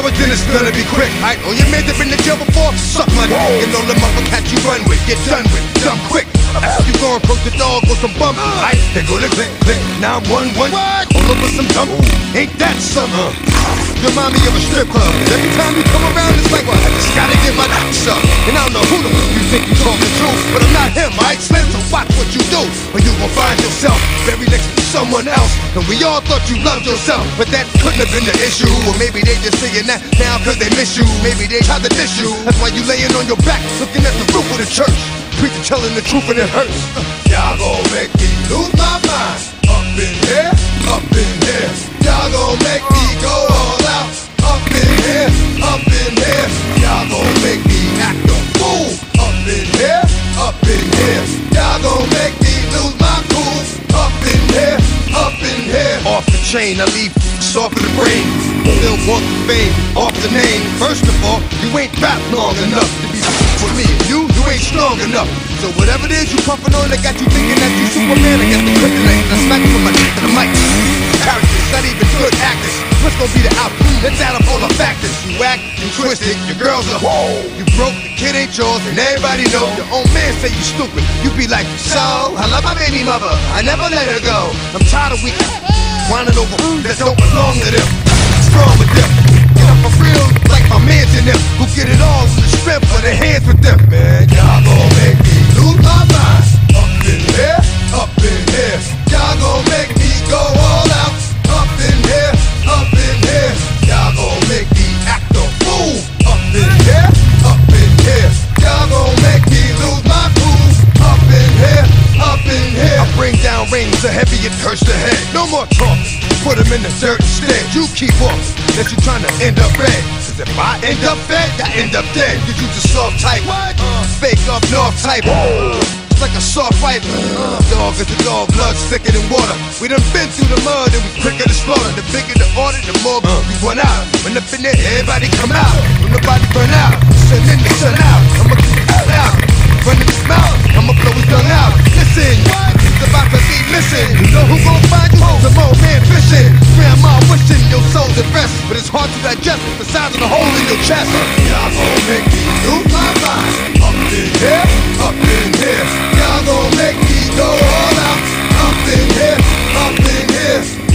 but then it's gonna be quick. Alright, all your men that been to jail before, suck my dick. And all them other cats you run with, get done with, dumb quick. After you go and approach the dog with some bump, alright, they go to click, click, 911. All over some dump, ain't that something? You remind me of a strip club. Every time you come around, it's like, well, I just gotta get my dicks up. And I don't know who the fuck you think you talking to, but I'm not him, alright, Slim, so watch what you do. Or you gon' find yourself buried next to someone else. And we all thought you loved yourself, but that couldn't have been the issue. Or maybe they just saying that now cause they miss you. Maybe they tried to diss you. That's why you laying on your back, looking at the roof of the church. Preacher telling the truth and it hurts. Y'all gon' make me lose my mind. Up in here, up in here. Y'all gon' make me go all out. Up in here, up in here. Y'all gon' make me act a fool. Up in here, up in here. Y'all gon' make me lose my cool. Up in here, up in here. Off the chain, I leave off of the brain. Still want the fame, off the name. First of all, you ain't rap long enough to be with me. You ain't strong enough. So whatever it is you puffin' on that got you thinking that you Superman, I got the kryptonite. I smack you with my dick to the mic. Characters, not even good actors. What's gonna be the outcome? Let's add up all the factors. You act, you twisted, your girl's a hoe. You broke, the kid ain't yours, and everybody know. Your own man say you stupid. You be like, so, I love my baby mother, I never let her go. I'm tired of weak whining over that don't belong to them. Strong with them. Get up for real, like my mans in them, who get it all with the strength of their hands with them. Man, y'all gon' make me lose my mind. Up in here, up in here. Y'all gon' make me go all out. Up in here, up in here. Y'all gon' make me act a fool. Up in here, up in here. Y'all gon' make me lose my cool. Up in here, up in here. I bring down rings so heavy it hurts the head. No more talking. Put them in the dirt instead. You keep off, that you tryna end up red. Cause if I end up fed, I end up dead. Cause you just soft type, fake up north type. It's like a soft fight. Dog is a dog, blood thicker than water. We done been through the mud and we quicker to slaughter. The bigger the order, the more we run out. When up in there, everybody come out. When nobody burn out, sun in the sun out. I'ma get it out. Running his mouth, I'ma blow his gun out. Listen, it's about to be missing. You know who gon' find you? Some old man fishing. Grandma wishing your soul's at rest, but it's hard to digest the size of the hole in your chest. Y'all gon' make me lose my mind. Up in here, up in here. Y'all gon' make me go all out. Up in here, up in here.